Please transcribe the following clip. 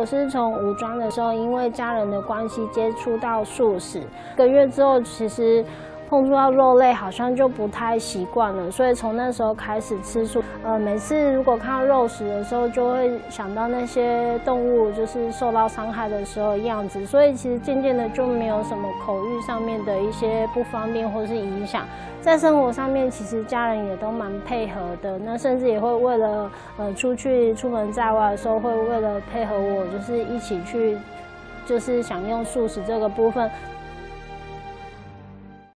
我是从武装的时候，因为家人的关系接触到素食，1个月之后，其实碰触到肉类好像就不太习惯了，所以从那时候开始吃素。每次如果看到肉食的时候，就会想到那些动物就是受到伤害的时候的样子，所以其实渐渐的就没有什么口欲上面的一些不方便或是影响。在生活上面，其实家人也都蛮配合的，那甚至也会为了出门在外的时候，会为了配合我，就是一起去。就是享用素食这个部分，